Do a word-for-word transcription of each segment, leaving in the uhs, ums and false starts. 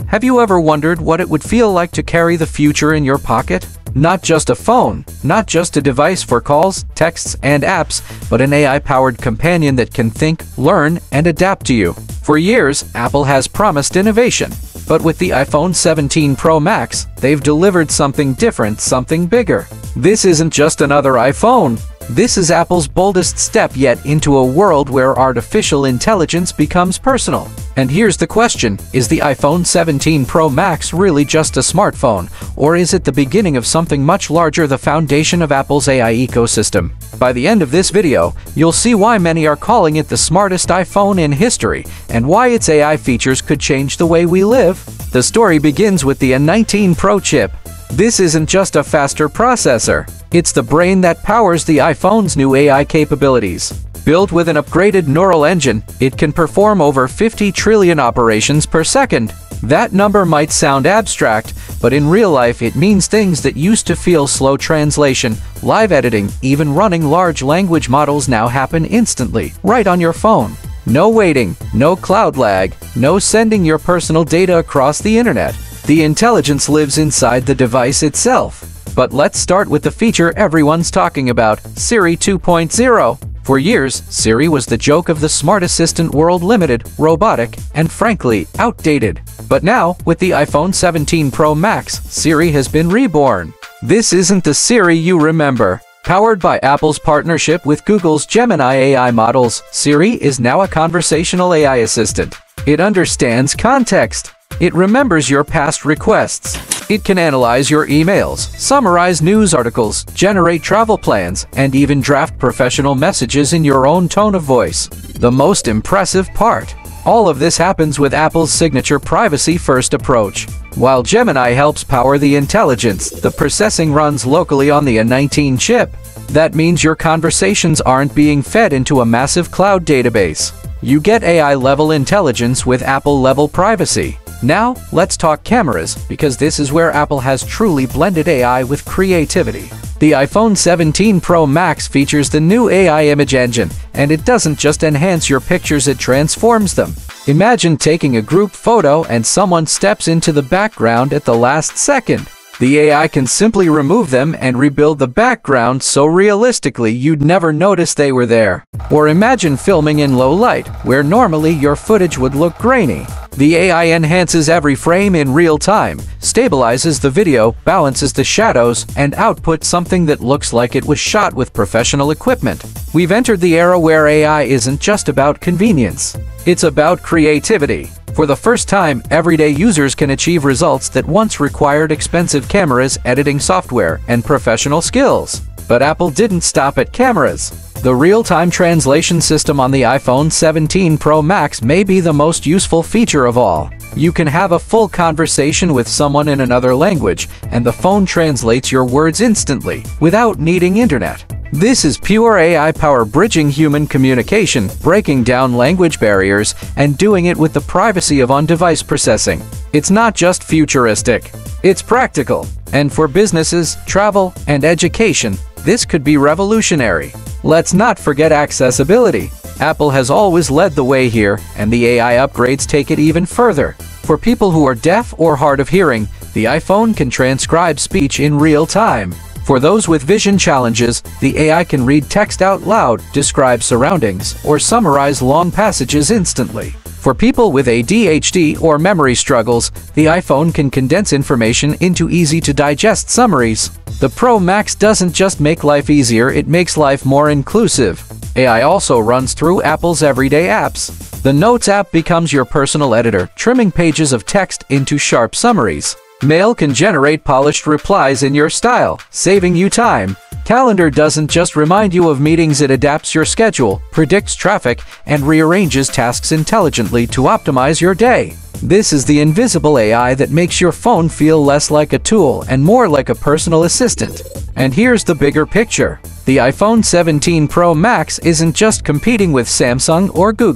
Have you ever wondered what it would feel like to carry the future in your pocket? Not just a phone, not just a device for calls, texts, and apps, but an A I-powered companion that can think, learn, and adapt to you. For years, Apple has promised innovation. But with the iPhone seventeen Pro Max, they've delivered something different, something bigger. This isn't just another iPhone. This is Apple's boldest step yet into a world where artificial intelligence becomes personal. And here's the question, is the iPhone seventeen Pro Max really just a smartphone, or is it the beginning of something much larger, the foundation of Apple's A I ecosystem? By the end of this video, you'll see why many are calling it the smartest iPhone in history, and why its A I features could change the way we live. The story begins with the N nineteen Pro chip. This isn't just a faster processor. It's the brain that powers the iPhone's new A I capabilities. Built with an upgraded neural engine, it can perform over fifty trillion operations per second. That number might sound abstract, but in real life it means things that used to feel slow: translation, live editing, even running large language models now happen instantly, right on your phone. No waiting, no cloud lag, no sending your personal data across the internet. The intelligence lives inside the device itself. But let's start with the feature everyone's talking about, Siri two point oh. For years, Siri was the joke of the smart assistant world, limited, robotic, and frankly, outdated. But now, with the iPhone seventeen Pro Max, Siri has been reborn. This isn't the Siri you remember. Powered by Apple's partnership with Google's Gemini A I models, Siri is now a conversational A I assistant. It understands context. It remembers your past requests. It can analyze your emails, summarize news articles, generate travel plans, and even draft professional messages in your own tone of voice. The most impressive part: all of this happens with Apple's signature privacy-first approach. While Gemini helps power the intelligence, the processing runs locally on the N nineteen chip. That means your conversations aren't being fed into a massive cloud database. You get A I-level intelligence with Apple-level privacy. Now, let's talk cameras, because this is where Apple has truly blended A I with creativity. The iPhone seventeen Pro Max features the new A I image engine, and it doesn't just enhance your pictures, it transforms them. Imagine taking a group photo and someone steps into the background at the last second. The A I can simply remove them and rebuild the background so realistically you'd never notice they were there. Or imagine filming in low light, where normally your footage would look grainy. The A I enhances every frame in real time, stabilizes the video, balances the shadows, and outputs something that looks like it was shot with professional equipment. We've entered the era where A I isn't just about convenience. It's about creativity. For the first time, everyday users can achieve results that once required expensive cameras, editing software, and professional skills. But Apple didn't stop at cameras. The real-time translation system on the iPhone seventeen Pro Max may be the most useful feature of all. You can have a full conversation with someone in another language, and the phone translates your words instantly, without needing internet. This is pure A I power, bridging human communication, breaking down language barriers, and doing it with the privacy of on-device processing. It's not just futuristic, it's practical. And for businesses, travel, and education, this could be revolutionary. Let's not forget accessibility. Apple has always led the way here, and the A I upgrades take it even further. For people who are deaf or hard of hearing, the iPhone can transcribe speech in real time. For those with vision challenges, the A I can read text out loud, describe surroundings, or summarize long passages instantly. For people with A D H D or memory struggles, the iPhone can condense information into easy-to-digest summaries. The Pro Max doesn't just make life easier, it makes life more inclusive. A I also runs through Apple's everyday apps. The Notes app becomes your personal editor, trimming pages of text into sharp summaries. Mail can generate polished replies in your style, saving you time. Calendar doesn't just remind you of meetings, it adapts your schedule, predicts traffic, and rearranges tasks intelligently to optimize your day. This is the invisible A I that makes your phone feel less like a tool and more like a personal assistant. And here's the bigger picture. The iPhone seventeen Pro Max isn't just competing with Samsung or Google.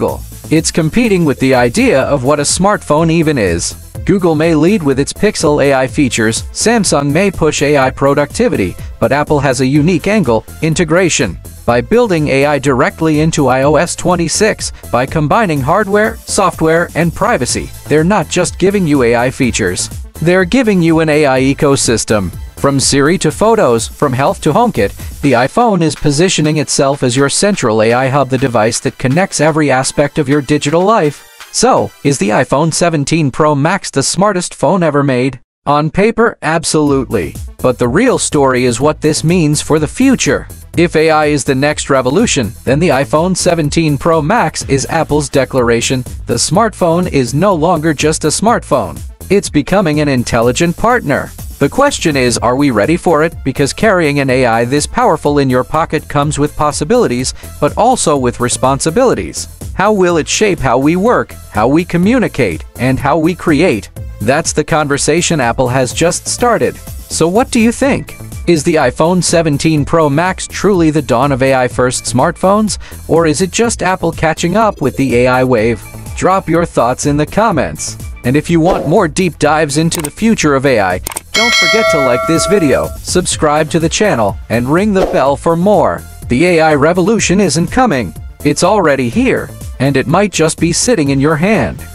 It's competing with the idea of what a smartphone even is. Google may lead with its Pixel A I features, Samsung may push A I productivity, but Apple has a unique angle: integration. By building A I directly into i O S twenty-six, by combining hardware, software, and privacy, they're not just giving you A I features. They're giving you an A I ecosystem. From Siri to Photos, from Health to HomeKit, the iPhone is positioning itself as your central A I hub, the device that connects every aspect of your digital life. So, is the iPhone seventeen Pro Max the smartest phone ever made? On paper, absolutely. But the real story is what this means for the future. If A I is the next revolution, then the iPhone seventeen Pro Max is Apple's declaration: the smartphone is no longer just a smartphone. It's becoming an intelligent partner. The question is, are we ready for it? Because carrying an A I this powerful in your pocket comes with possibilities, but also with responsibilities. How will it shape how we work, how we communicate, and how we create? That's the conversation Apple has just started. So what do you think? Is the iPhone seventeen Pro Max truly the dawn of A I-first smartphones? Or is it just Apple catching up with the A I wave? Drop your thoughts in the comments. And if you want more deep dives into the future of A I, don't forget to like this video, subscribe to the channel, and ring the bell for more. The A I revolution isn't coming. It's already here, and it might just be sitting in your hand.